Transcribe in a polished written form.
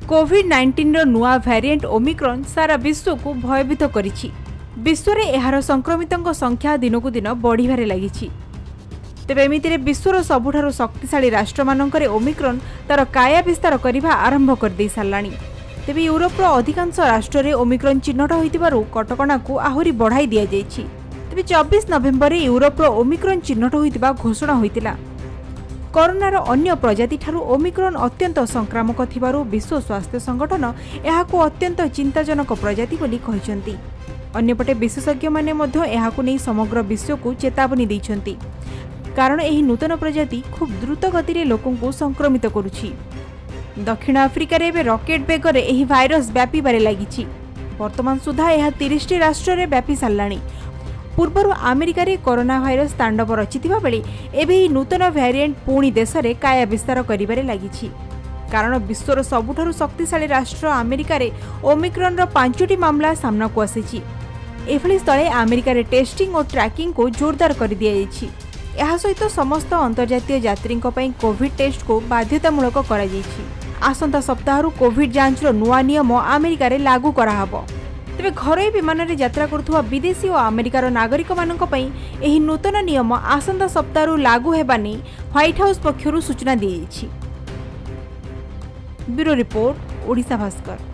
कोविड-19 रो नुआ variant Omicron सारा विश्व को भयभीत करिछि। विश्व रे एहार संक्रमितों संख्या दिनकु दिन बढ़िबारे लागिछि। तेबे एमितिरे विश्वर सबुठारु शक्तिशाली राष्ट्र मानकरे ओमिक्रॉन तार काया विस्तार करिबा आरंभ कर देई सारलाणी। तेबे यूरोपर अधिकांश राष्ट्र रे ओमिक्रॉन चिन्हट होइतिबारु कटकणा को आहुरी बढ़ाई दिया जाइछि। तेबे 24 नवेम्बर रे यूरोपर ओमिक्रॉन चिन्हट होइतिबा घोषणा होइतिला। कोरोनार अन्य प्रजाति ठारू ओमिक्रॉन अत्यंत संक्रामक थिबारु विश्व स्वास्थ्य संगठन एहाकु अत्यंत चिंताजनक प्रजाति बोली कहिसंती। अन्यपटे विशेषज्ञ माने मध्य एहाकु नै समग्र विश्व को चेतावनी दैछंती, कारण एही नूतन प्रजाति खूब द्रुत गति रे लोकंकु संक्रमित करुछि। दक्षिण आफ्रिका रे बे रॉकेट बेगरे एही भाइरस व्यापी बारे लागिछि। वर्तमान सुधा एहा 30 टी राष्ट्र रे व्यापी सारलाणी। पूर्वर अमेरिका रे कोरोना भाइरस तांडव रचिथिबा बेले एबे ही नूतन वेरिएंट पुणी देश रे काया विस्तार करिबारे लागिछि। कारण विश्वर सबुठारु शक्तिशाली राष्ट्र अमेरिका रे ओमिक्रॉन रो 5टी मामला सामना को आसीछि। एभली स्थले अमेरिका रे टेस्टिंग और ट्रैकिंग को जोरदार कर दिया जाइछि। एहा सहित समस्त अंतर्जातीय यात्रीक पई कोविड टेस्ट को बाध्यतामूलक करा जाइछि। आसंता सप्ताहरु कोविड जांच रो नुआ नियम अमेरिका रे लागू करा हबो। तेबे घरोई विमान रे यात्रा करुवा विदेशी और अमेरिकार नागरिक मानक पई एही नूतन नियम आसंता सप्ताहरु लागू हेबा नै व्हाइट हाउस पक्षरु सूचना दी जाइछि। Bureau report, Odisha Bhaskar.